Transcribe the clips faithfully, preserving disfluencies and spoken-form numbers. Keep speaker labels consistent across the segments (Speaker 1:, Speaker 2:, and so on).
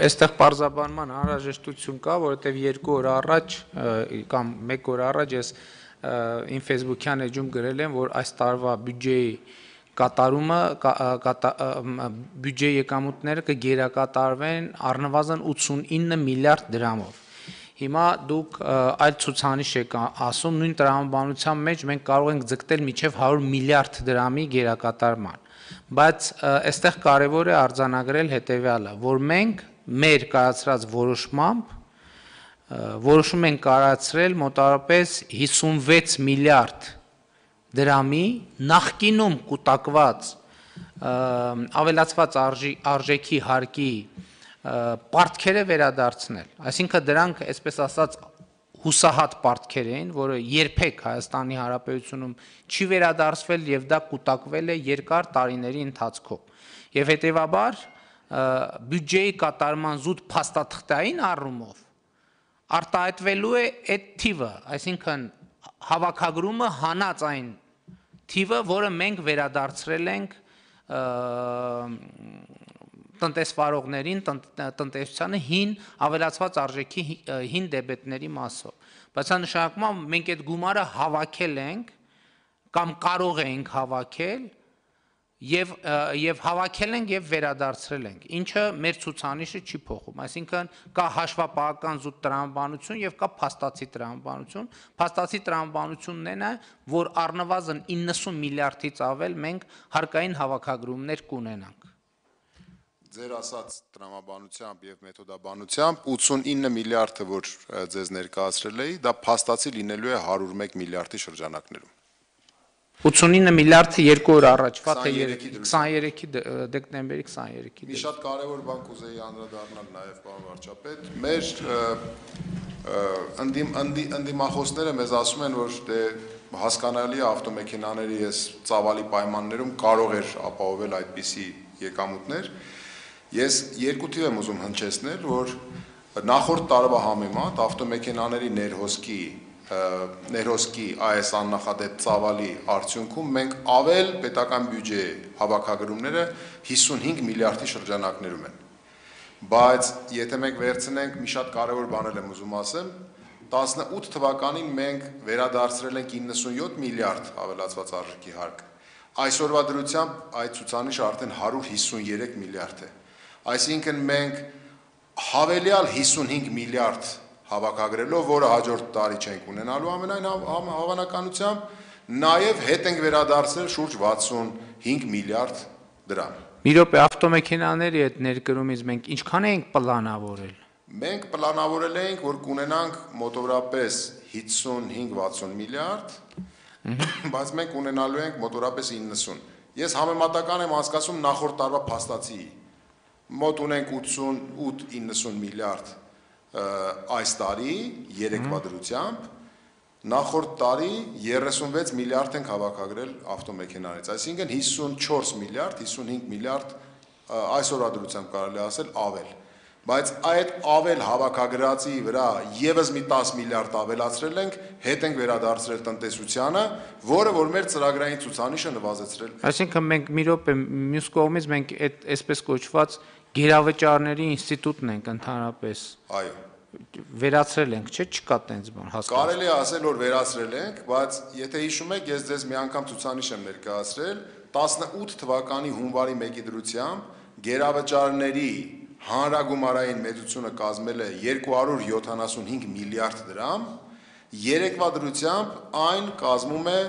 Speaker 1: այստեղ պարզաբանման անհրաժեշտություն կա, որովհետև երկու օր առաջ կամ մեկ օր առաջ ես իմ Facebook-յան էջում գրել եմ, որ այս տարվա բյուջեի կատարումը բյուջեի եկամուտները կգերակատարվեն առնվազն ութսունինը միլիարդ դրամով։ Հիմա դուք այլ ցուցանիշ եք ասում, նույն տրամաբանության մեջ մենք կարող ենք ձգտել մինչև հարյուր միլիարդ դրամի գերակատարման։ Բայց այստեղ կարևոր է արձանագրել հետևյալը, որ մենք մեր կայացրած որոշմամբ որոշում ենք կայացրել մոտավորապես հիսունվեց միլիարդ դրամի նախկինում կուտակված ավելացված արժեքի հարկի պարտքերը վերադարձնել, այսինքն դրանք, այսպես ասած, հուսահատ պարտքեր էին, որը երբեք Հայաստանի Հանրապետությունում չի վերադարձվել եւ դա կուտակվել է երկար տարիների ընթացքում։ Եվ հետեւաբար բյուջեի կատարման զուտ փաստաթղթային առումով արտահայտվելու է այդ թիվը, այսինքն հավաքագրումը հանած այն թիվը, որը մենք վերադարձրել ենք տնտեսվարողներին, տնտեսությանը հին ավելացված արժեքի հին դեբետների մասով։ Բայց դա նշանակում է մենք այդ գումարը հավաքել ենք կամ կարող ենք հավաքել եւ եւ հավաքել ենք եւ վերադարձրել ենք, ինչը մեր ցուցանիշը չի փոխում, այսինքն կա հաշվապահական զուտ տրամաբանություն եւ կա փաստացի տրամաբանություն, փաստացի տրամաբանությունն է, որ առնվազն իննսուն միլիարդից ավել մենք հարկային հավաքագրումներ կունենանք։
Speaker 2: Ձեր ասած տրամաբանությամբ եւ մեթոդաբանությամբ ութսունինը միլիարդը, որ ձեզ ներկայացրել էի, դա փաստացի լինելու է հարյուր մեկ միլիարդի շրջանակներում։
Speaker 1: ութսունինը միլիարդը երկու օր առաջվա թե քսաներեքի դեկտեմբերի քսաներեքի։
Speaker 2: Մի շատ կարևոր բան կուզեի անդրադառնալ նաեւ, պարոն վարչապետ, մեր ընդդիմախոսները մեզ ասում են, որ դե հասկանալի է ավտոմեքենաների այս ծավալի պայմաններում կարող էր ապահովել այդպիսի եկամուտներ։ Ես երկու թիվ եմ ուզում հնչեցնել, որ նախորդ տարվա համեմատ ավտոմեքենաների ներհոսքի ներհոսքի այս աննախադեպ ծավալի արդյունքում մենք ավել պետական բյուջեի հավաքագրումները հիսունհինգ միլիարդի շրջանակներում են։ Բայց եթե մենք վերցնենք մի շատ կարևոր բաներ եմ ուզում ասեմ, տասնութ թվականին մենք վերադարձրել ենք իննսունյոթ միլիարդ ավելացված արժեքի հարկ։ Այսօրվա դրությամբ այդ ցուցանիշը արդեն հարյուր հիսուներեք միլիարդ է։ Այսինքն մենք հավելյալ հիսունհինգ միլիարդ հավաքագրելով, որը հաջորդ տարի չենք ունենալու ամենայն հավանականությամբ, նաև հետ ենք վերադարձել շուրջ վաթսունհինգ միլիարդ դրամ։
Speaker 1: Մի րոպե, ավտոմեքենաների այդ ներկրումից մենք ինչքան ենք պլանավորել։
Speaker 2: Մենք պլանավորել էինք, որ կունենանք մոտավորապես հիսունհինգ վաթսուն միլիարդ, բայց մենք ունենալու ենք մոտավորապես իննսուն։ Ես համեմատական եմ հասկացում նախորդ տարվա փաստացի, մոտ ունենք ութսունութ իննսուն միլիարդ այս տարի երեկվա դրությամբ, նախորդ տարի երեսունվեց միլիարդ ենք հավաքագրել ավտոմեքենաներից, այսինքն հիսունչորս միլիարդ, հիսունհինգ միլիարդ այսօրվա դրությամբ կարելի ասել ավել, բայց այդ ավել հավաքագրածի վրա եւս մի տասը միլիարդ ավելացրել ենք, հետ ենք վերադարձրել տնտեսությանը, որը որ մեր ծրագրային ցուցանիշը նվազեցրել։
Speaker 1: Այսինքն մենք մի րոպե մյուս կողմից մենք այդ այսպես կոչված գերավճարների ինստիտուտն ենք ընդհանրապես։
Speaker 2: Այո։
Speaker 1: Վերացրել ենք, չէ՞, չկա տենց բան, հասկանում։
Speaker 2: Կարելի է ասել, որ վերացրել ենք, բայց եթե հիշում եք, ես ձեզ մի անգամ ցուցանիշ եմ ներկայացրել, տասնութ թվականի հունվարի մեկի դրությամբ գերավճարների հանրագումարային մեծությունը կազմել է երկու հարյուր յոթանասունհինգ միլիարդ դրամ, երեկվա դրությամբ այն կազմում է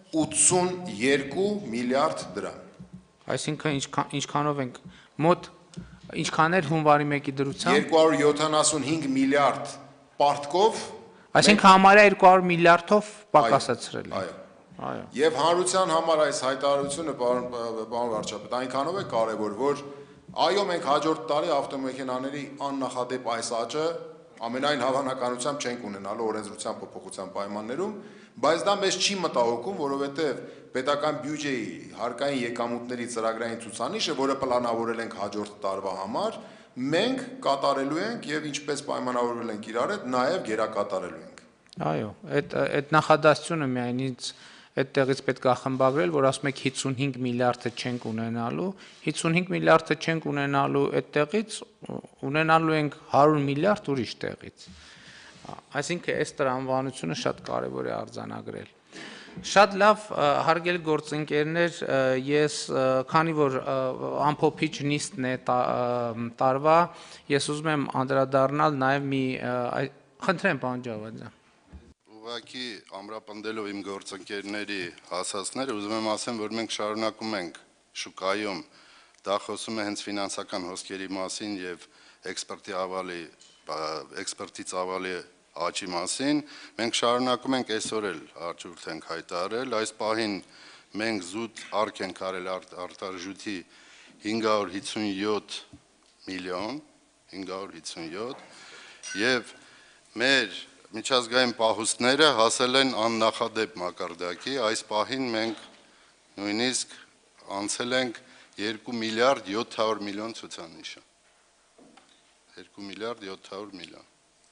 Speaker 2: ութսունյոթ միլիարդ դրամ։
Speaker 1: Այսինքն ինչքանով ենք մոտ ինչքան էր հունվարի մեկի դրությամբ
Speaker 2: երկու հարյուր յոթանասունհինգ միլիարդ պարտքով,
Speaker 1: այսինքն համարյա երկու հարյուր միլիարդով պակասացրել է։
Speaker 2: Այո։ Այո։ Եվ հանրության համար այս հայտարարությունը, պարոն վարչապետ, այնքանով է կարևոր, որ այո, մենք հաջորդ տարի ավտոմեքենաների աննախադեպ այս աճը ամենայն հավանականությամբ չենք ունենալու օրենսդրության փոփոխության պայմաններում, բայց դա մեզ չի մտահոգում, որովհետև պետական բյուջեի հարկային եկամուտների ծրագրային ցուցանիշը, որը պլանավորել ենք հաջորդ տարվա համար, մենք կատարելու ենք եւ ինչպես պայմանավորվել ենք իրար հետ, նաեւ գերակատարելու ենք։
Speaker 1: Այո, այդ այդ նախադասությունը միայն ինձ այդտեղից պետք է խմբագրել, որ ասում եք հիսունհինգ միլիարդը չենք ունենալու, հիսունհինգ միլիարդը չենք ունենալու այդտեղից, ունենալու ենք հարյուր միլիարդ ուրիշ տեղից։ Այսինքն այս տրամաբանությունը շատ կարևոր է արձանագրել։ Շատ լավ, հարգելի գործընկերներ, ես քանի որ ամփոփիչ նիստն է տարվա, ես ուզում եմ անդրադառնալ նաև մի խնդրեմ, պարոն Ջավադյան։
Speaker 3: Ուղղակի ամրապնդելով իմ գործընկերների ասածները, ուզում եմ ասեմ, որ մենք շարունակում ենք շուկայում, դա խոսում է հենց ֆինանսական հոսքերի մասին եւ էքսպերտի ավալի, էքսպերտի ծավալի աճի մասին, մենք շարունակում ենք այսօր էլ արժույթ ենք հայտարարել, այս պահին մենք զուտ արկ ենք արել արտարժույթի հինգ հարյուր հիսունյոթ միլիոն, հինգ հարյուր հիսունյոթ, եւ մեր միջազգային պահուստները հասել են աննախադեպ մակարդակի, այս պահին մենք նույնիսկ անցել ենք երկու միլիարդ յոթ հարյուր միլիոն ցուցանիշը, երկու միլիարդ յոթ հարյուր միլիոն։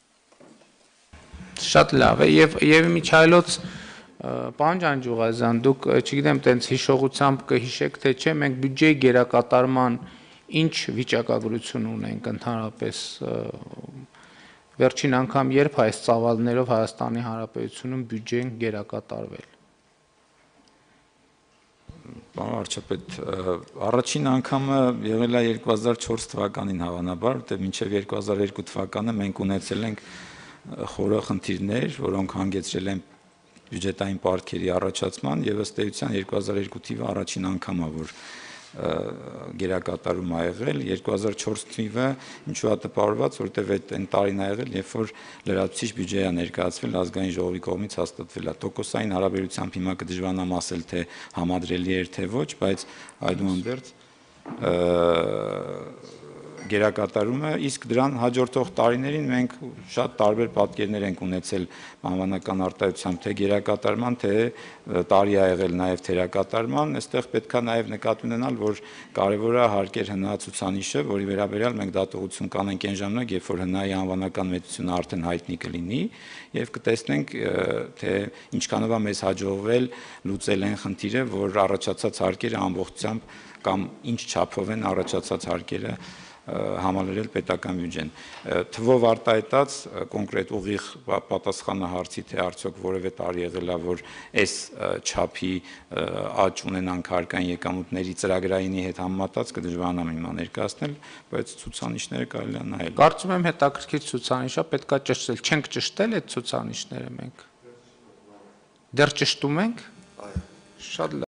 Speaker 1: Շատ լավ է եւ եւ միջայլոց պարոն Ջանջուղազյան, դուք չգիտեմ, տենց հիշողությամբ կհիշեք թե չէ, մենք բյուջեի գերակատարման ինչ վիճակագրություն ունենք ընդհանրապես վերջին անգամ երբ այս ծավալներով Հայաստանի Հանրապետությունում բյուջեն գերակատարվել։
Speaker 4: Պարոն վարչապետ, առաջին անգամը եղել է երկու հազար չորս թվականին հավանաբար, որտեղ մինչև երկու հազար երկու թվականը մենք ունեցել ենք խորը խնդիրներ, որոնք հանգեցրել են բյուջետային պարտքերի առաջացման եւ ըստ էության երկու հազար երկու թիվը առաջին անգամն է, որ գերակատարում ա եղել, երկու հազար չորս թիվը ինչու է տպավորված, որտեղ այդ այն տարին ա եղել, երբ որ լրացուցիչ բյուջե ա ներկայացվել ազգային ժողովի կողմից հաստատվել է։ Տոկոսային հարաբերությամբ հիմա կդժվարանամ ասել, թե համադրելի էր թե ոչ, բայց այդուհանդերձ գերակատարումը, իսկ դրան հաջորդող տարիներին մենք շատ տարբեր պատկերներ ենք ունեցել անվանական արտահայտությամբ, թե գերակատարման, թե տարի ա եղել նաև թերակատարման, այստեղ պետք է նաև նկատի ունենալ, որ կարևոր է հարկեր ՀՆԱ ցուցանիշը, որի վերաբերյալ մենք դատողություն կանենք այն ժամանակ, երբ որ ՀՆԱ-ի անվանական մեծությունը արդեն հայտնի կլինի, եւ կտեսնենք, թե ինչքանով է մեզ հաջողվել լուծել այն խնդիրը, որ առաջացած հարկերը ամբողջությամբ կամ ինչ չափով են առաջացած հարկերը համալրել պետական բյուջեն։ Թվով արտահայտած կոնկրետ ուղիղ պատասխանը հարցի, թե արդյոք որևէ տարի եղել է, որ այս չափի աճ ունենանք հարկային եկամուտների ծրագրայինի հետ համեմատած, կդժվարանամ հիմա ներկայացնել, բայց ցուցանիշները կարելի է նայել։
Speaker 1: Կարծում եմ հետաքրքիր ցուցանիշ է, պետք է ճշտել, չենք ճշտել այդ ցուցանիշները մենք։ Դեռ ճշտում ենք։ Շատ